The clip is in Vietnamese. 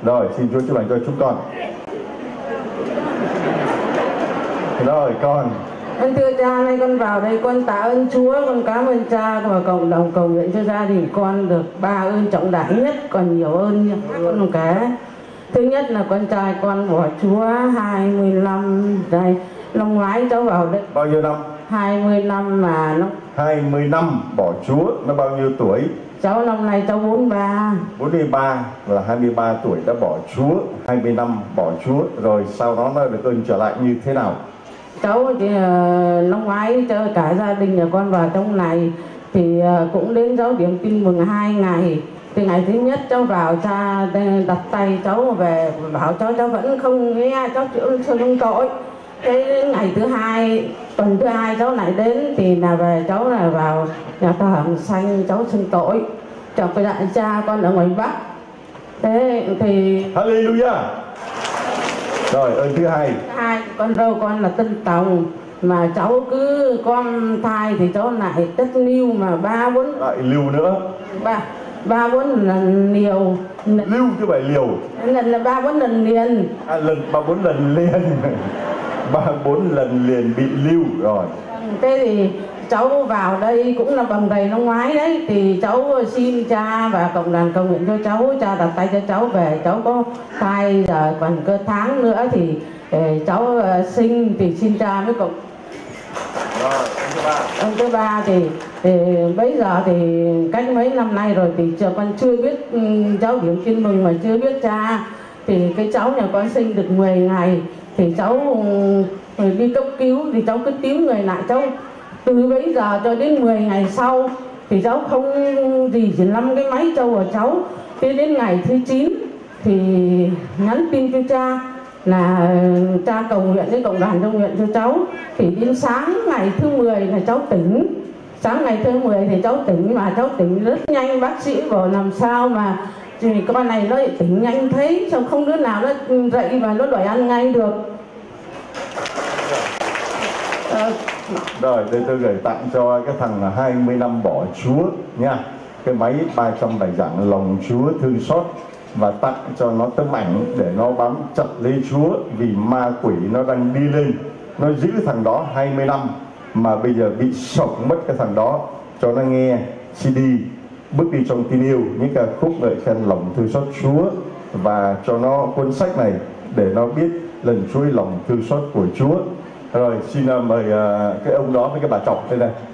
Rồi, xin Chúa chúc lành cho chúng con. Rồi, con. Thưa cha, nay con vào đây con tạ ơn Chúa, con cảm ơn cha và cộng đồng cầu nguyện cho gia đình con được 3 ơn trọng đại nhất, còn nhiều ơn như con cả. Thứ nhất là con trai con bỏ Chúa 25 đây, năm ngoái cháu vào đây. Bao nhiêu năm? 20 năm mà nó 20 năm bỏ Chúa, nó bao nhiêu tuổi? Cháu năm nay cháu 43. 43 là 23 tuổi đã bỏ Chúa, 20 năm bỏ Chúa, rồi sau đó nó được ơn trở lại như thế nào? Cháu thì năm ngoái cho cả gia đình nhà con vào trong này thì cũng đến giáo điểm tin mừng 2 ngày. Thì ngày thứ nhất cháu vào, cha đặt tay cháu về bảo cháu vẫn không nghe, cháu chịu không tội. Cái ngày thứ hai, tuần thứ hai cháu lại đến thì là về cháu là vào nhà thờ Hồng Xanh, cháu xưng tội cho cái đại cha con ở ngoài Bắc. Thế thì Hallelujah. Rồi ơn thứ hai. Con dâu con là Tân Tòng, mà cháu cứ con thai thì cháu lại tất niu mà 3-4 lại liều nữa. 3-4 lần liều. Lưu chứ phải liều. Lần là 3-4 lần liền. 3-4 lần liền. 3-4 lần liền bị lưu rồi. Thế thì cháu vào đây cũng là bằng đầy năm ngoái đấy, thì cháu xin cha và cộng đoàn cầu nguyện cho cháu, cha đặt tay cho cháu về, cháu có thai giờ còn cơ tháng nữa thì cháu sinh thì xin cha với cộng. Rồi, ông thứ ba thì bây giờ thì cách mấy năm nay rồi thì con chưa biết cháu điểm tin mừng mà chưa biết cha. Thì cái cháu nhà con sinh được 10 ngày thì cháu đi cấp cứu thì cháu cứ tím người lại, cháu từ bây giờ cho đến 10 ngày sau thì cháu không gì, chỉ 5 cái máy trâu của cháu. Thế đến ngày thứ 9 thì nhắn tin cho cha là cha cầu nguyện với cộng đoàn cầu nguyện cho cháu. Thì đến sáng ngày thứ 10 là cháu tỉnh. Sáng ngày thứ 10 thì cháu tỉnh, mà cháu tỉnh rất nhanh, bác sĩ bảo làm sao mà thì con này nó tỉnh nhanh thấy, xong không đứa nào nó dậy và nó đòi ăn ngay được. Rồi, đây tôi gửi tặng cho cái thằng 20 năm bỏ Chúa nha. Cái máy 300 bài giảng lòng Chúa thương xót, và tặng cho nó tấm ảnh để nó bám chặt lấy Chúa, vì ma quỷ nó đang đi lên. Nó giữ thằng đó 20 năm mà bây giờ bị sổng mất cái thằng đó, cho nó nghe CD Bước đi trong tin yêu, những ca khúc ngợi khen lòng thương xót Chúa, và cho nó cuốn sách này để nó biết lần chuỗi lòng thương xót của Chúa. Rồi xin mời cái ông đó với cái bà chọc đây này.